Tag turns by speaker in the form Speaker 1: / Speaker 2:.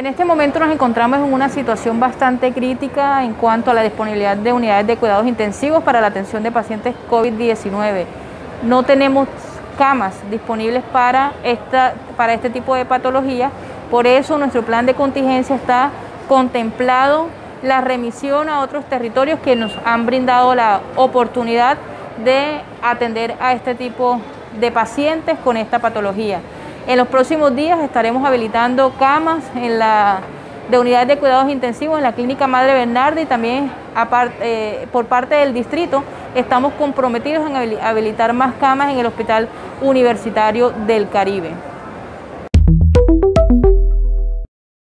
Speaker 1: En este momento nos encontramos en una situación bastante crítica en cuanto a la disponibilidad de unidades de cuidados intensivos para la atención de pacientes COVID-19. No tenemos camas disponibles para este tipo de patología, por eso nuestro plan de contingencia está contemplado la remisión a otros territorios que nos han brindado la oportunidad de atender a este tipo de pacientes con esta patología. En los próximos días estaremos habilitando camas de unidades de cuidados intensivos en la Clínica Madre Bernarda y también por parte del distrito estamos comprometidos en habilitar más camas en el Hospital Universitario del Caribe.